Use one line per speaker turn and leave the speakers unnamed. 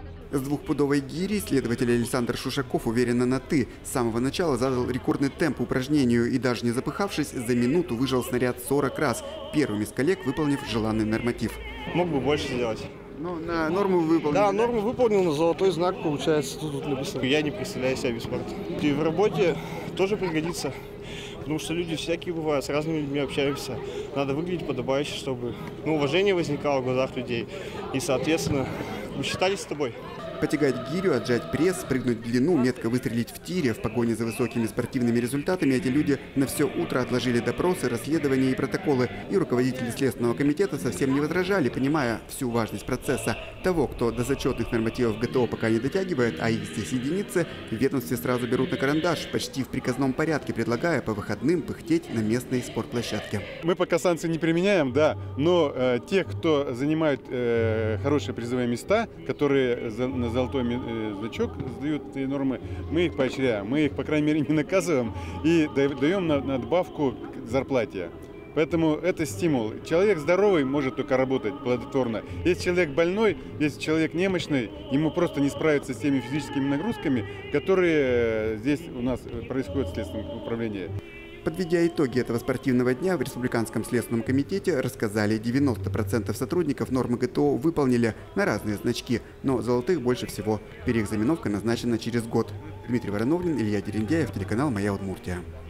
С двухпудовой гири следователь Александр Шушаков уверенно на «ты». С самого начала задал рекордный темп упражнению и, даже не запыхавшись, за минуту выжал снаряд 40 раз, первым из коллег выполнив желанный норматив.
Мог бы больше сделать.
Но на норму выполнил?
Да, норму выполнил, на золотой знак, получается, тут написано. Я не представляю себя без спорта. И в работе тоже пригодится, потому что люди всякие бывают, с разными людьми общаемся. Надо выглядеть подобающе, чтобы уважение возникало в глазах людей. И, соответственно, мы считались с тобой.
Потягать гирю, отжать пресс, спрыгнуть в длину, метко выстрелить в тире. В погоне за высокими спортивными результатами эти люди на все утро отложили допросы, расследования и протоколы. И руководители Следственного комитета совсем не возражали, понимая всю важность процесса. Того, кто до зачетных нормативов ГТО пока не дотягивает, а их здесь единицы, в ведомстве сразу берут на карандаш, почти в приказном порядке, предлагая по выходным пыхтеть на местной спортплощадке.
Мы пока санкции не применяем, да, но тех, кто занимает хорошие призовые места, которые на золотой значок сдают нормы, мы их поощряем, мы их, по крайней мере, не наказываем и даем надбавку к зарплате. Поэтому это стимул. Человек здоровый может только работать плодотворно. Если человек больной, если человек немощный, ему просто не справиться с теми физическими нагрузками, которые здесь у нас происходят в Следственном управлении.
Подведя итоги этого спортивного дня, в Республиканском следственном комитете рассказали, 90% сотрудников нормы ГТО выполнили на разные значки, но золотых больше всего. Переэкзаменовка назначена через год. Дмитрий Вороновлин, Илья Дерендяев, телеканал «Моя Удмуртия».